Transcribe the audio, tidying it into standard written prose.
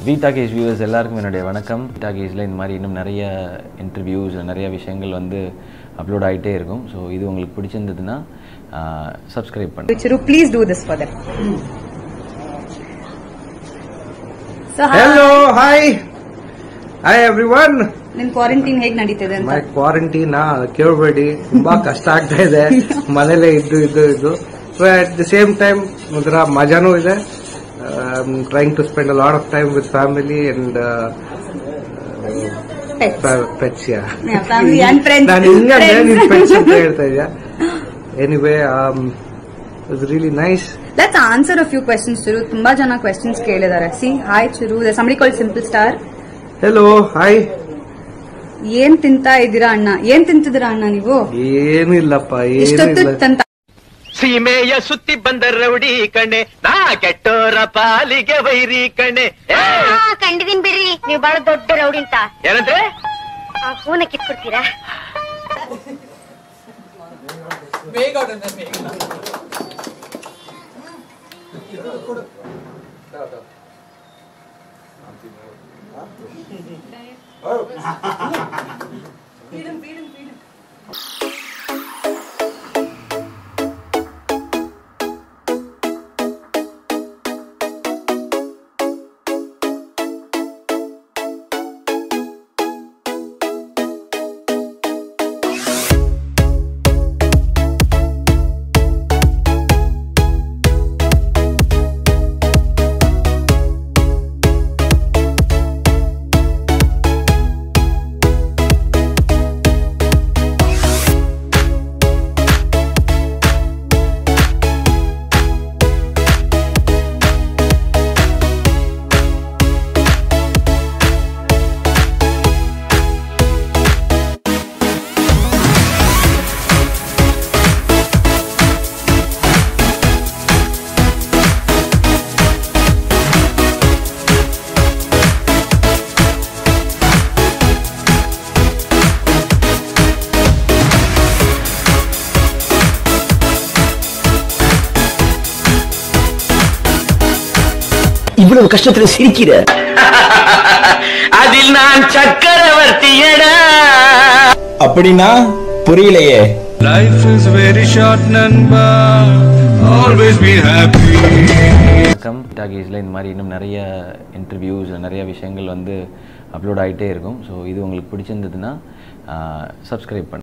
V-Talkies viewers எல்லாருக்கும் என்னுடைய வணக்கம். V-Talkiesல இந்த மாதிரி இன்னும் நிறைய இன்டர்வியூஸ் நிறைய விஷயங்கள் வந்து அப்லோட் ஆகிட்டே இருக்கும். ஸோ இது உங்களுக்கு பிடிச்சிருந்ததுன்னா சப்ஸ்கிரைப் பண்ணுங்க. Chiru, please do this for them. So, hello, hi everyone. ನಿಮ್ ಕ್ವಾರಂಟೈನ್ ಹೇಗೆ ನಡೀತಿದೆ ಅಂತ? My quarantine ಕೇಳಬೇಡಿ, ತುಂಬಾ ಕಷ್ಟ ಆಗ್ತಾ ಇದೆ. ಮನೇಲೆ ಇದ್ದು but at the same time ಒಂಥರ ಮಜಾನೂ ಇದೆ. I'm trying to spend a lot of time with family and pets. Yeah, family and friends. ನಾನು ಹಿಂಗೆ pets ಅಂತ ಹೇಳ್ತಾ ಇದ್ಯಾ. Anyway, it was really nice. Let's answer a few questions, Chiru. ತುಂಬಾ ಜನ questions ಕೇಳಿದ್ದಾರೆ. See, hi Chiru. There's somebody called Simple Star. Hello, hi. ಏನ್ ತಿಂತಾ ಇದ್ದೀರಾ ಅಣ್ಣ? ಏನ್ ತಿಂತಿದ್ದೀರಾ ಅಣ್ಣ ನೀವು? ಏನಿಲ್ಲಪ್ಪ, ಏನಿಲ್ಲ. ಸೀಮೆಯ ಸುತ್ತಿ ಬಂದ ರೌಡಿ ಕಣೆ, ನಾ ಕೆಟ್ಟೋರ ಪಾಲಿಗೆ ವೈರಿ ಕಣೆ. ಕಂಡಿದೀನಿ ಬಿಡ್ರಿ, ನೀವು ಬಹಳ ದೊಡ್ಡ ರೌಡಿ ಅಂತ. ಏನಂದ್ರೆ ಆ ಫೋನ್ ಕಿತ್ಕೊಡ್ತೀರಾ? இவ்வளவு கஷ்டத்துல சிரிக்கிற? அதில் நான் சக்கரவர்த்தியடா. அப்படின்னா புரியலையே. Life is very short, நண்பா. Always be happy. வணக்கம். V-Talkiesல இந்த மாதிரி இன்னும் நிறைய இன்டர்வியூஸ் நிறைய விஷயங்கள் வந்து அப்லோட் ஆகிட்டே இருக்கும். ஸோ இது உங்களுக்கு பிடிச்சிருந்ததுன்னா சப்ஸ்கிரைப் பண்ணுங்க.